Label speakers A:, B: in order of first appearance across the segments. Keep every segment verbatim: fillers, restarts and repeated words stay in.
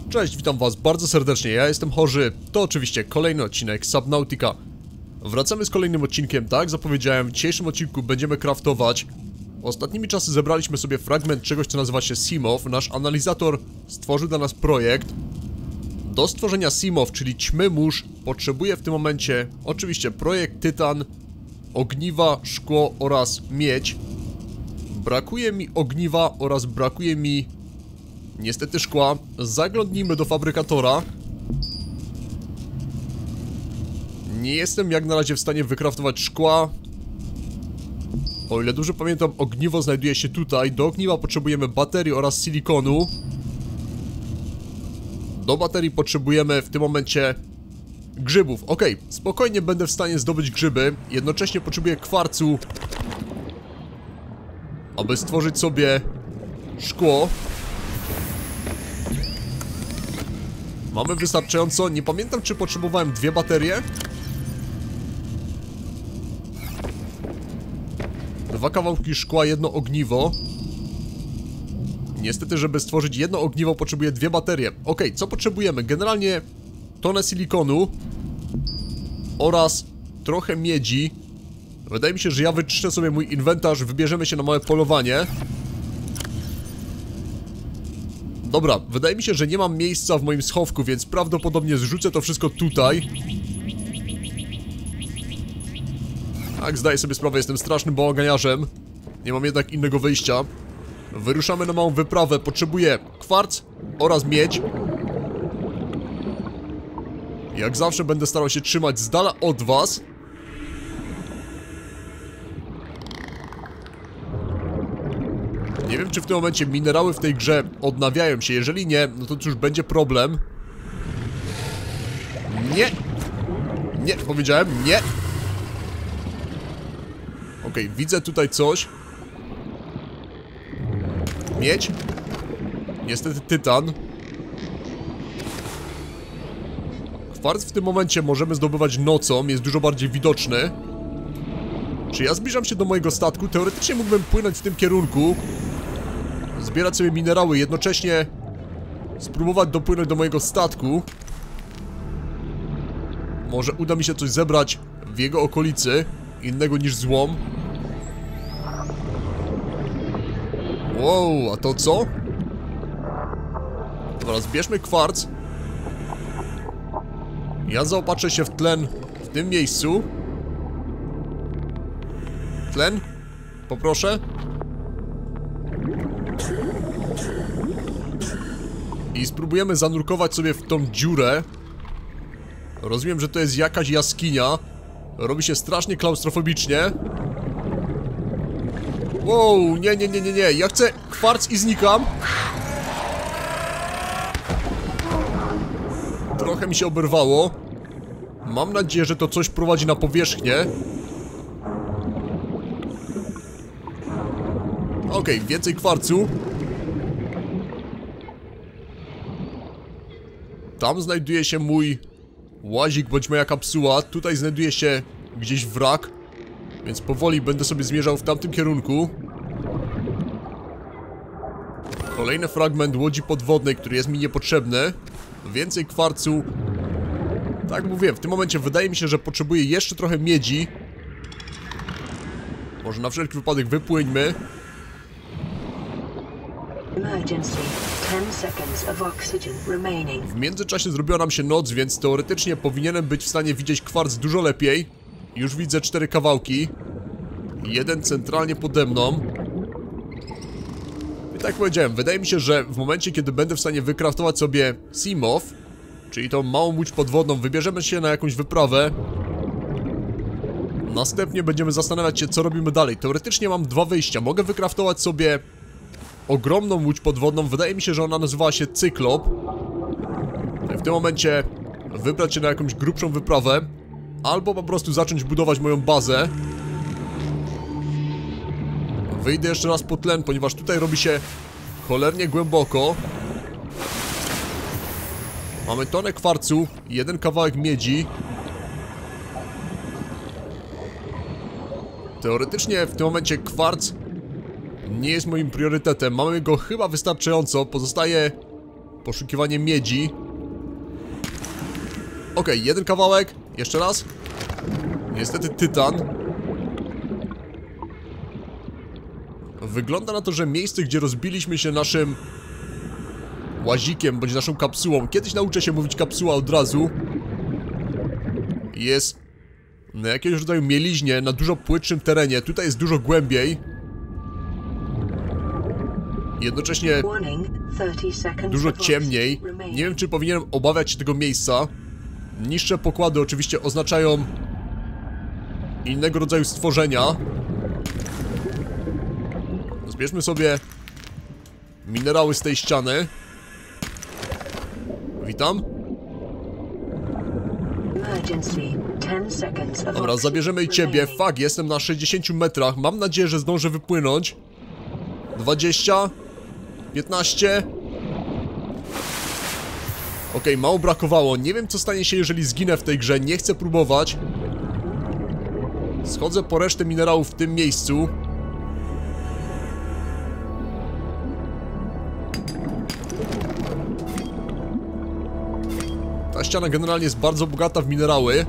A: Cześć, witam was bardzo serdecznie, ja jestem Horzy. To oczywiście kolejny odcinek Subnautica. Wracamy z kolejnym odcinkiem, tak? Zapowiedziałem, w dzisiejszym odcinku będziemy craftować. Ostatnimi czasy zebraliśmy sobie fragment czegoś, co nazywa się Seamoth. Nasz analizator stworzył dla nas projekt. Do stworzenia Seamoth, czyli ćmy mórz, potrzebuję w tym momencie oczywiście projekt tytan, ogniwa, szkło oraz miedź. Brakuje mi ogniwa oraz brakuje mi niestety szkła. Zaglądnijmy do fabrykatora. Nie jestem jak na razie w stanie wykraftować szkła. O ile dobrze pamiętam, ogniwo znajduje się tutaj. Do ogniwa potrzebujemy baterii oraz silikonu. Do baterii potrzebujemy w tym momencie grzybów. Ok, spokojnie będę w stanie zdobyć grzyby. Jednocześnie potrzebuję kwarcu, aby stworzyć sobie szkło. Mamy wystarczająco. Nie pamiętam, czy potrzebowałem dwie baterie. Dwa kawałki szkła, jedno ogniwo. Niestety, żeby stworzyć jedno ogniwo, potrzebuję dwie baterie. Ok, co potrzebujemy? Generalnie tonę silikonu oraz trochę miedzi. Wydaje mi się, że ja wyczyszczę sobie mój inwentarz, wybierzemy się na małe polowanie. Dobra, wydaje mi się, że nie mam miejsca w moim schowku, więc prawdopodobnie zrzucę to wszystko tutaj. Tak, zdaję sobie sprawę, jestem strasznym bałaganiarzem. Nie mam jednak innego wyjścia. Wyruszamy na małą wyprawę, potrzebuję kwarc oraz miedź. Jak zawsze będę starał się trzymać z dala od was. Nie wiem, czy w tym momencie minerały w tej grze odnawiają się. Jeżeli nie, no to cóż, będzie problem. Nie! Nie, powiedziałem nie! Okej, okay, widzę tutaj coś. Miedź. Niestety tytan. Kwarc w tym momencie możemy zdobywać nocą, jest dużo bardziej widoczny. Czy ja zbliżam się do mojego statku? Teoretycznie mógłbym płynąć w tym kierunku, zbierać sobie minerały, jednocześnie spróbować dopłynąć do mojego statku. Może uda mi się coś zebrać w jego okolicy, innego niż złom. Wow, a to co? Dobra, zbierzmy kwarc. Ja zaopatrzę się w tlen w tym miejscu. Tlen? Poproszę. I spróbujemy zanurkować sobie w tą dziurę. Rozumiem, że to jest jakaś jaskinia. Robi się strasznie klaustrofobicznie. Wow, nie, nie, nie, nie, nie. Ja chcę kwarc i znikam. Trochę mi się oberwało. Mam nadzieję, że to coś prowadzi na powierzchnię. Okej, okay, więcej kwarcu. Tam znajduje się mój łazik bądź moja kapsuła. Tutaj znajduje się gdzieś wrak, więc powoli będę sobie zmierzał w tamtym kierunku. Kolejny fragment łodzi podwodnej, który jest mi niepotrzebny. Więcej kwarcu. Tak jak mówiłem, w tym momencie wydaje mi się, że potrzebuję jeszcze trochę miedzi. Może na wszelki wypadek wypłyńmy. W międzyczasie zrobiła nam się noc, więc teoretycznie powinienem być w stanie widzieć kwarc dużo lepiej. Już widzę cztery kawałki. Jeden centralnie pode mną. I tak jak powiedziałem, wydaje mi się, że w momencie, kiedy będę w stanie wykraftować sobie Seamoth, czyli tą małą łódź podwodną, wybierzemy się na jakąś wyprawę. Następnie będziemy zastanawiać się, co robimy dalej. Teoretycznie mam dwa wyjścia. Mogę wykraftować sobie ogromną łódź podwodną. Wydaje mi się, że ona nazywała się Cyklop. W tym momencie wybrać się na jakąś grubszą wyprawę. Albo po prostu zacząć budować moją bazę. Wyjdę jeszcze raz po tlen, ponieważ tutaj robi się cholernie głęboko. Mamy tonę kwarcu, jeden kawałek miedzi. Teoretycznie w tym momencie kwarc nie jest moim priorytetem. Mamy go chyba wystarczająco. Pozostaje Poszukiwanie miedzi. Okej, okay, jeden kawałek. Jeszcze raz. Niestety tytan. Wygląda na to, że miejsce, gdzie rozbiliśmy się naszym łazikiem, bądź naszą kapsułą. Kiedyś nauczę się mówić kapsuła od razu. Jest na jakiegoś rodzaju mieliźnie, na dużo płytszym terenie. Tutaj jest dużo głębiej. Jednocześnie dużo ciemniej. Nie wiem, czy powinienem obawiać się tego miejsca. Niższe pokłady oczywiście oznaczają innego rodzaju stworzenia. Zbierzmy sobie minerały z tej ściany. Witam. Dobra, zabierzemy i ciebie. Fuck, jestem na sześćdziesięciu metrach. Mam nadzieję, że zdążę wypłynąć. dwadzieścia. piętnaście. Okej, okay, mało brakowało. Nie wiem, co stanie się, jeżeli zginę w tej grze. Nie chcę próbować. Schodzę po resztę minerałów w tym miejscu. Ta ściana generalnie jest bardzo bogata w minerały.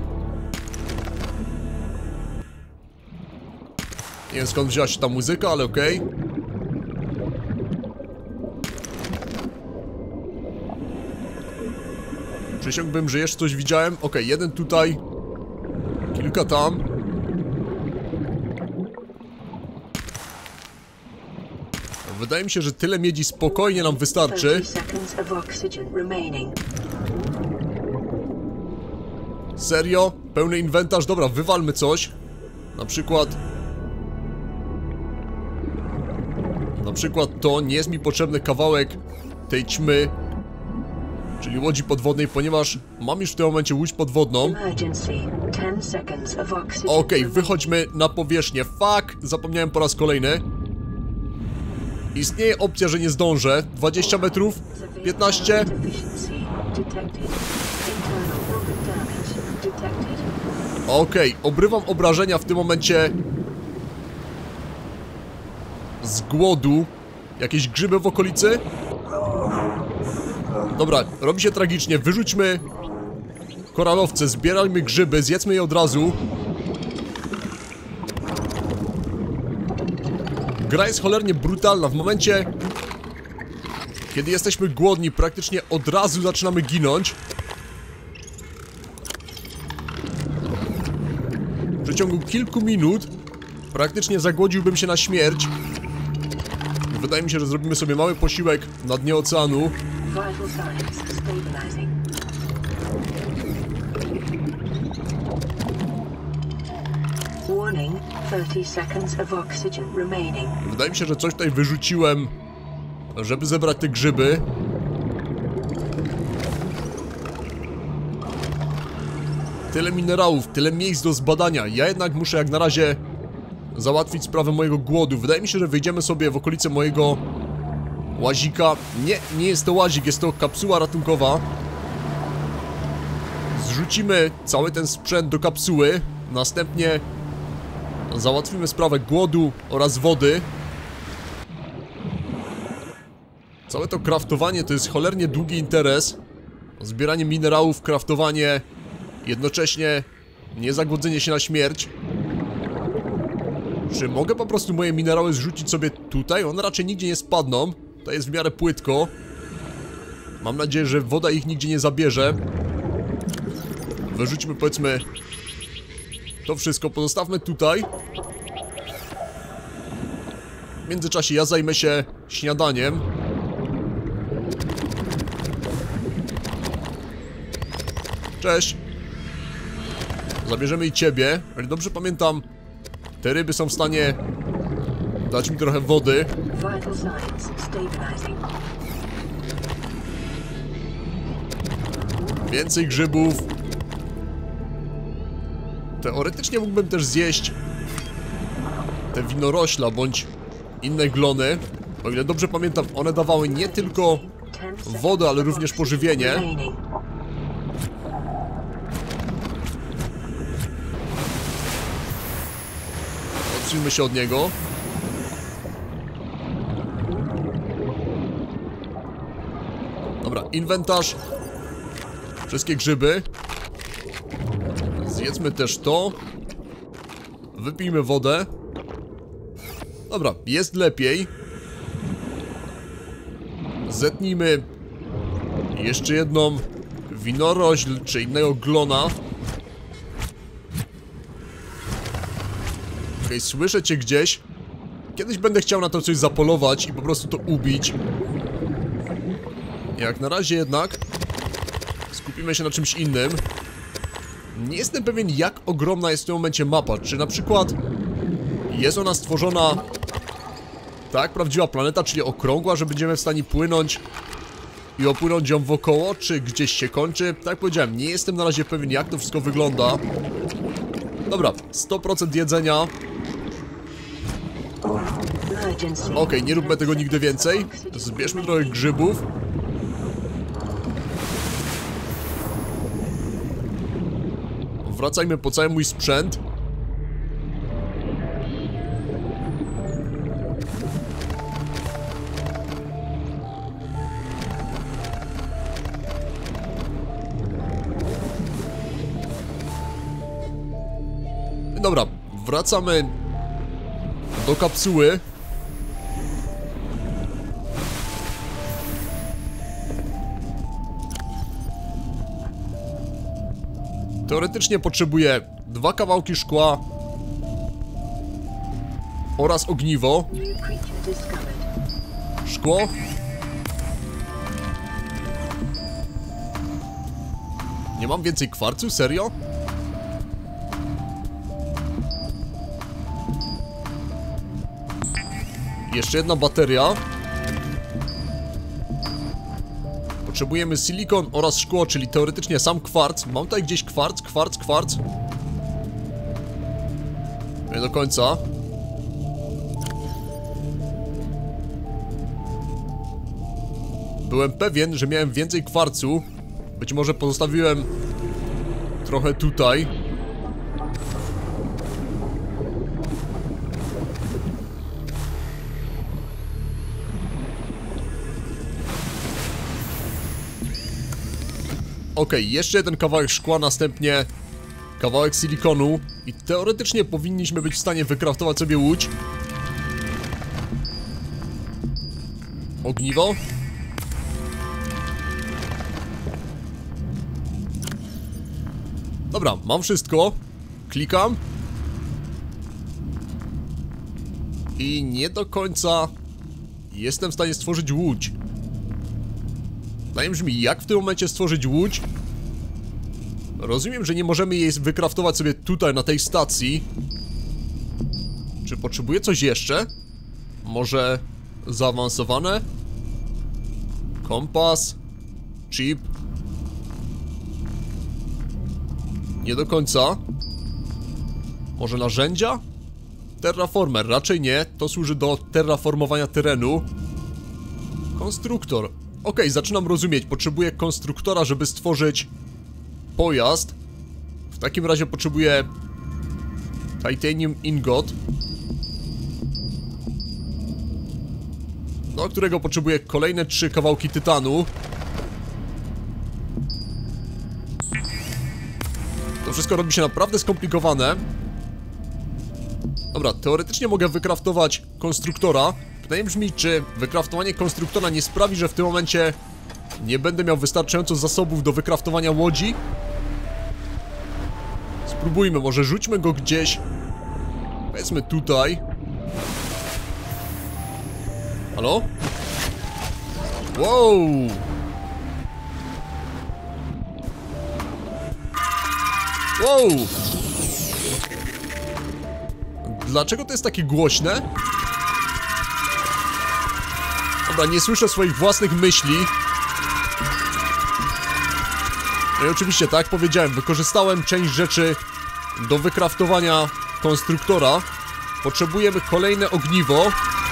A: Nie wiem, skąd wzięła się ta muzyka, ale okej. Okay. Przysiągłbym, że jeszcze coś widziałem. Okej, okay, jeden tutaj. Kilka tam. Wydaje mi się, że tyle miedzi spokojnie nam wystarczy. Serio? Pełny inwentarz? Dobra, wywalmy coś. Na przykład... Na przykład to nie jest mi potrzebny kawałek tej ćmy, czyli łodzi podwodnej, ponieważ mam już w tym momencie łódź podwodną. Okej, okay, wychodźmy na powierzchnię. Fuck, zapomniałem po raz kolejny. Istnieje opcja, że nie zdążę. dwadzieścia metrów, piętnaście. Okej, okay, obrywam obrażenia w tym momencie z głodu. Jakieś grzyby w okolicy? Dobra, robi się tragicznie. Wyrzućmy koralowce, zbierajmy grzyby, zjedzmy je od razu. Gra jest cholernie brutalna. W momencie, kiedy jesteśmy głodni, praktycznie od razu zaczynamy ginąć. W przeciągu kilku minut praktycznie zagłodziłbym się na śmierć. Wydaje mi się, że zrobimy sobie mały posiłek na dnie oceanu. Wydaje mi się, że coś tutaj wyrzuciłem, żeby zebrać te grzyby. Tyle minerałów, tyle miejsc do zbadania. Ja jednak muszę jak na razie załatwić sprawę mojego głodu. Wydaje mi się, że wyjdziemy sobie w okolice mojego łazika. Nie, nie jest to łazik, jest to kapsuła ratunkowa. Zrzucimy cały ten sprzęt do kapsuły. Następnie załatwimy sprawę głodu oraz wody. Całe to craftowanie to jest cholernie długi interes. Zbieranie minerałów, craftowanie, jednocześnie niezagłodzenie się na śmierć. Czy mogę po prostu moje minerały zrzucić sobie tutaj? One raczej nigdzie nie spadną. To jest w miarę płytko. Mam nadzieję, że woda ich nigdzie nie zabierze. Wyrzućmy, powiedzmy, to wszystko, pozostawmy tutaj. W międzyczasie ja zajmę się śniadaniem. Cześć. Zabierzemy i ciebie. Ale dobrze pamiętam, te ryby są w stanie dać mi trochę wody. Więcej grzybów. Teoretycznie mógłbym też zjeść te winorośla bądź inne glony. O ile dobrze pamiętam, one dawały nie tylko wodę, ale również pożywienie. Odsuńmy się od niego. Dobra, inwentarz. Wszystkie grzyby. Zjedzmy też to. Wypijmy wodę. Dobra, jest lepiej. Zetnijmy jeszcze jedną winorośl, czy innego glona. Okej, okay, słyszę cię gdzieś. Kiedyś będę chciał na to coś zapolować i po prostu to ubić. Jak na razie jednak skupimy się na czymś innym. Nie jestem pewien, jak ogromna jest w tym momencie mapa. Czy na przykład jest ona stworzona tak, prawdziwa planeta, czyli okrągła, że będziemy w stanie płynąć i opłynąć ją wokoło, czy gdzieś się kończy? Tak jak powiedziałem, nie jestem na razie pewien, jak to wszystko wygląda. Dobra, sto procent jedzenia. Okej, okay, nie róbmy tego nigdy więcej. Zbierzmy trochę grzybów. Wracajmy po cały mój sprzęt. Dobra, wracamy do kapsuły. Teoretycznie potrzebuję dwa kawałki szkła oraz ogniwo. Szkło. Nie mam więcej kwarcu? Serio? Jeszcze jedna bateria. Potrzebujemy silikon oraz szkło, czyli teoretycznie sam kwarc. Mam tutaj gdzieś kwarc, kwarc, kwarc. Nie do końca. Byłem pewien, że miałem więcej kwarcu. Być może pozostawiłem trochę tutaj. Okej, okay, jeszcze jeden kawałek szkła, następnie kawałek silikonu i teoretycznie powinniśmy być w stanie wykraftować sobie łódź. Ogniwo. Dobra, mam wszystko. Klikam. I nie do końca jestem w stanie stworzyć łódź. Pytanie brzmi, jak w tym momencie stworzyć łódź? Rozumiem, że nie możemy jej wykraftować sobie tutaj, na tej stacji. Czy potrzebuję coś jeszcze? Może zaawansowane? Kompas? Chip? Nie do końca. Może narzędzia? Terraformer, raczej nie. To służy do terraformowania terenu. Konstruktor. Okej, okay, zaczynam rozumieć. Potrzebuję konstruktora, żeby stworzyć pojazd. W takim razie potrzebuję Titanium Ingot, do którego potrzebuję kolejne trzy kawałki tytanu. To wszystko robi się naprawdę skomplikowane. Dobra, teoretycznie mogę wykraftować konstruktora. Pytanie brzmi, czy wykraftowanie konstruktora nie sprawi, że w tym momencie nie będę miał wystarczająco zasobów do wykraftowania łodzi? Spróbujmy, może rzućmy go gdzieś. Powiedzmy tutaj. Halo? Wow! Wow! Dlaczego to jest takie głośne? Dobra, nie słyszę swoich własnych myśli. No i oczywiście, tak jak powiedziałem, wykorzystałem część rzeczy do wykraftowania konstruktora. Potrzebujemy kolejne ogniwo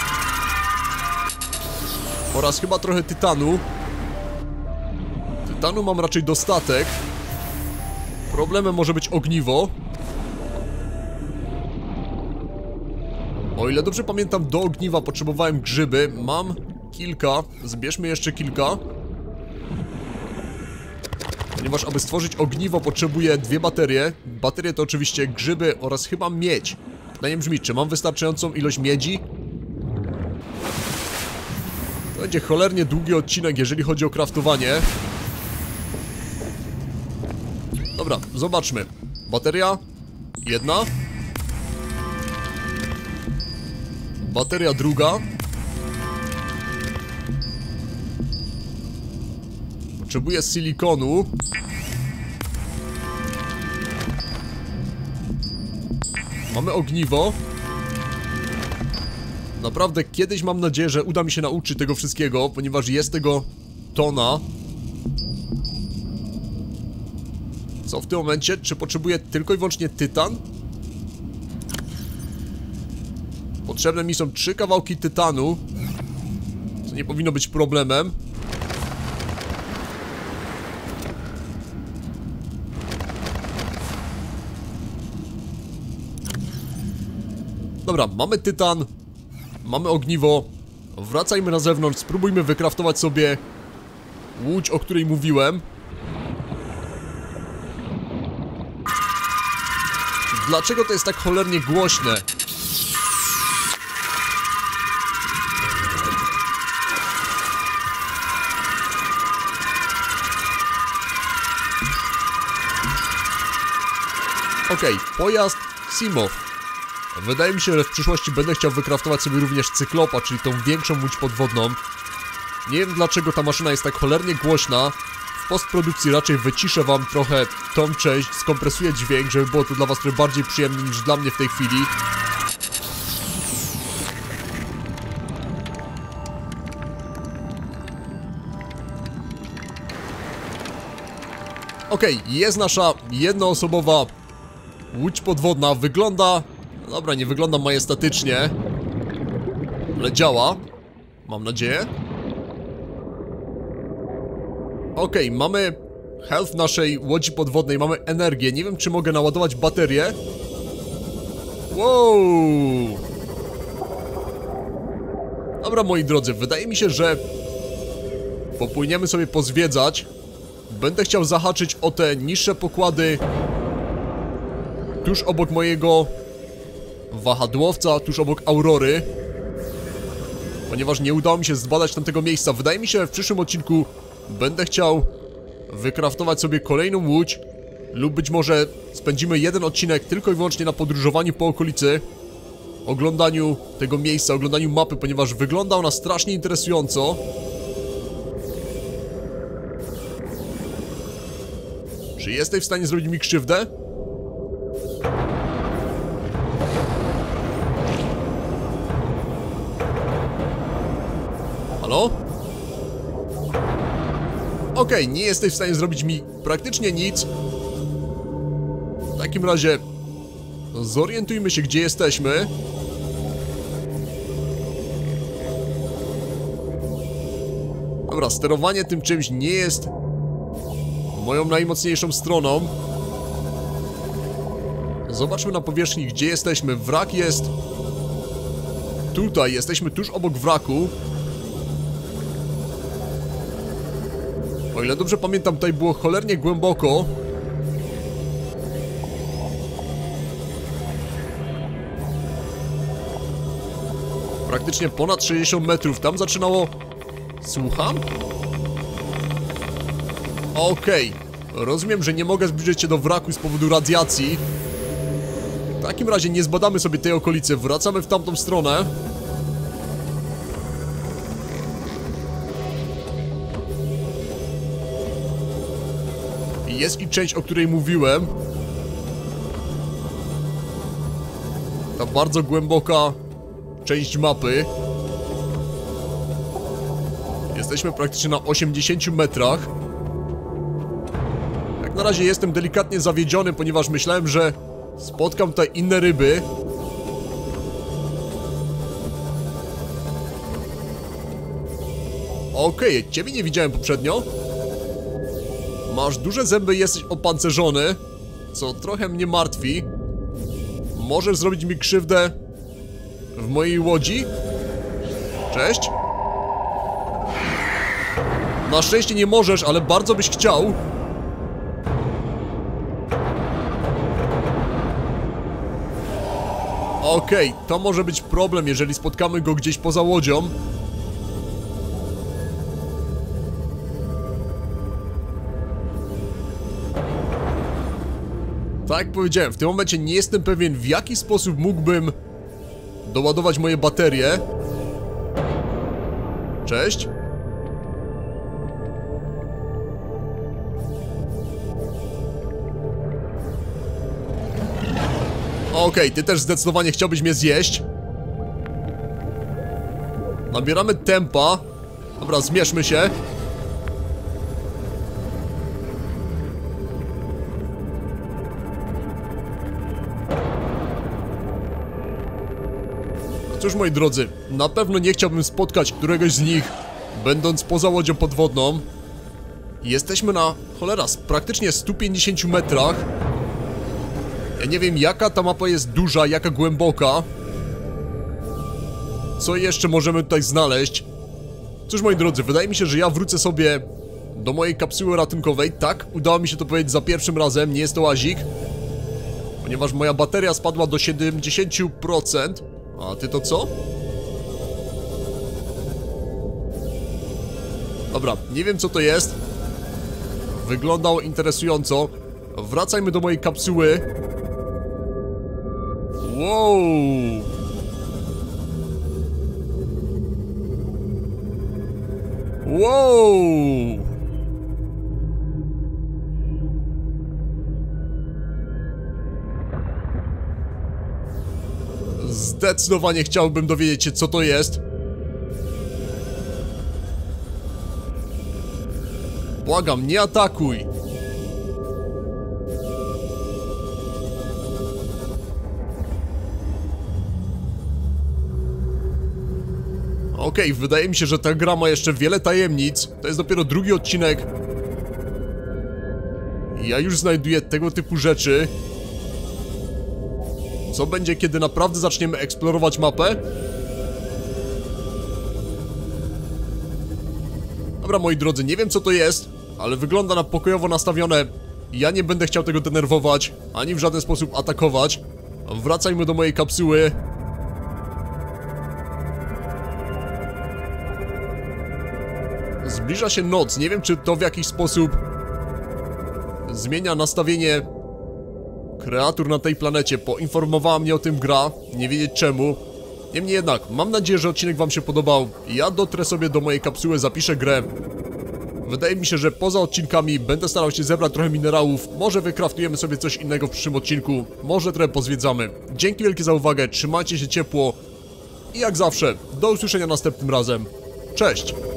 A: oraz chyba trochę tytanu. Tytanu mam raczej dostatek. Problemem może być ogniwo. O ile dobrze pamiętam, do ogniwa potrzebowałem grzyby. Mam kilka. Zbierzmy jeszcze kilka. Ponieważ aby stworzyć ogniwo potrzebuję dwie baterie. Baterie to oczywiście grzyby oraz chyba miedź. Pytanie brzmi, czy mam wystarczającą ilość miedzi? To będzie cholernie długi odcinek, jeżeli chodzi o craftowanie. Dobra, zobaczmy. Bateria. Jedna. Bateria druga. Potrzebuję silikonu. Mamy ogniwo. Naprawdę kiedyś mam nadzieję, że uda mi się nauczyć tego wszystkiego, ponieważ jest tego tona. Co w tym momencie? Czy potrzebuję tylko i wyłącznie tytan? Potrzebne mi są trzy kawałki tytanu, co nie powinno być problemem. Dobra, mamy tytan. Mamy ogniwo. Wracajmy na zewnątrz, spróbujmy wykraftować sobie łódź, o której mówiłem. Dlaczego to jest tak cholernie głośne? Okej, okay, pojazd Simow. Wydaje mi się, że w przyszłości będę chciał wykraftować sobie również cyklopa, czyli tą większą łódź podwodną. Nie wiem dlaczego ta maszyna jest tak cholernie głośna. W postprodukcji raczej wyciszę wam trochę tą część, skompresuję dźwięk, żeby było to dla was trochę bardziej przyjemne niż dla mnie w tej chwili. Okej, okay, jest nasza jednoosobowa łódź podwodna. Wygląda... Dobra, nie wygląda majestatycznie, ale działa. Mam nadzieję. Okej, okay, mamy health naszej łodzi podwodnej, mamy energię. Nie wiem, czy mogę naładować baterię. Wow! Dobra, moi drodzy, wydaje mi się, że popłyniemy sobie pozwiedzać. Będę chciał zahaczyć o te niższe pokłady tuż obok mojego wahadłowca, tuż obok Aurory, ponieważ nie udało mi się zbadać tamtego miejsca. Wydaje mi się, że w przyszłym odcinku będę chciał wykraftować sobie kolejną łódź, lub być może spędzimy jeden odcinek tylko i wyłącznie na podróżowaniu po okolicy, oglądaniu tego miejsca, oglądaniu mapy, ponieważ wygląda ona strasznie interesująco. Czy jesteś w stanie zrobić mi krzywdę? Halo? Okej, okay, nie jesteś w stanie zrobić mi praktycznie nic. W takim razie zorientujmy się, gdzie jesteśmy. Dobra, sterowanie tym czymś nie jest moją najmocniejszą stroną. Zobaczmy na powierzchni, gdzie jesteśmy. Wrak jest tutaj, jesteśmy tuż obok wraku. O ile dobrze pamiętam, tutaj było cholernie głęboko. Praktycznie ponad sześćdziesiąt metrów. Tam zaczynało... Słucham? Okej. Okay. Rozumiem, że nie mogę zbliżyć się do wraku z powodu radiacji. W takim razie nie zbadamy sobie tej okolicy. Wracamy w tamtą stronę. Jest i część, o której mówiłem. Ta bardzo głęboka część mapy. Jesteśmy praktycznie na osiemdziesięciu metrach. Jak na razie jestem delikatnie zawiedziony, ponieważ myślałem, że spotkam tutaj inne ryby. Okej, okay, ciebie nie widziałem poprzednio. Masz duże zęby i jesteś opancerzony, co trochę mnie martwi. Możesz zrobić mi krzywdę w mojej łodzi? Cześć. Na szczęście nie możesz, ale bardzo byś chciał. Okej, okay, to może być problem, jeżeli spotkamy go gdzieś poza łodzią. Tak jak powiedziałem, w tym momencie nie jestem pewien, w jaki sposób mógłbym doładować moje baterie. Cześć. Okej, okay, ty też zdecydowanie chciałbyś mnie zjeść. Nabieramy tempa. Dobra, zmierzmy się. Cóż, moi drodzy, na pewno nie chciałbym spotkać któregoś z nich, będąc poza łodzią podwodną. Jesteśmy na, cholera, praktycznie stu pięćdziesięciu metrach. Ja nie wiem, jaka ta mapa jest duża, jaka głęboka. Co jeszcze możemy tutaj znaleźć? Cóż, moi drodzy, wydaje mi się, że ja wrócę sobie do mojej kapsuły ratunkowej. Tak, udało mi się to powiedzieć za pierwszym razem, nie jest to łazik. Ponieważ moja bateria spadła do siedemdziesięciu procent. A ty to co? Dobra, nie wiem co to jest. Wyglądało interesująco. Wracajmy do mojej kapsuły. Wow! Wow! Zdecydowanie chciałbym dowiedzieć się, co to jest. Błagam, nie atakuj. Okej, okay, wydaje mi się, że ta gra ma jeszcze wiele tajemnic. To jest dopiero drugi odcinek. Ja już znajduję tego typu rzeczy. Co będzie, kiedy naprawdę zaczniemy eksplorować mapę? Dobra, moi drodzy, nie wiem co to jest, ale wygląda na pokojowo nastawione. Ja nie będę chciał tego denerwować, ani w żaden sposób atakować. Wracajmy do mojej kapsuły. Zbliża się noc, nie wiem czy to w jakiś sposób zmienia nastawienie kreatur na tej planecie. Poinformowała mnie o tym gra, nie wiedzieć czemu. Niemniej jednak, mam nadzieję, że odcinek wam się podobał. Ja dotrę sobie do mojej kapsuły, zapiszę grę. Wydaje mi się, że poza odcinkami będę starał się zebrać trochę minerałów. Może wykraftujemy sobie coś innego w przyszłym odcinku. Może trochę pozwiedzamy. Dzięki wielkie za uwagę, trzymajcie się ciepło. I jak zawsze, do usłyszenia następnym razem. Cześć!